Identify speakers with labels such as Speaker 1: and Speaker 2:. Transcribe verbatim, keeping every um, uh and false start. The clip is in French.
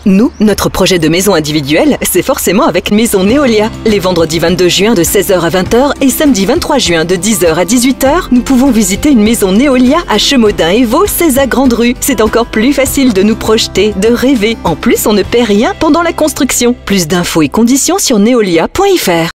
Speaker 1: Nous, notre projet de maison individuelle, c'est forcément avec Maison Neolia. Les vendredis vingt-deux juin de seize heures à vingt heures et samedi vingt-trois juin de dix heures à dix-huit heures, nous pouvons visiter une maison Neolia à Chemaudin-Évaux, seize à Grande Rue. C'est encore plus facile de nous projeter, de rêver. En plus, on ne paie rien pendant la construction. Plus d'infos et conditions sur neolia point f r.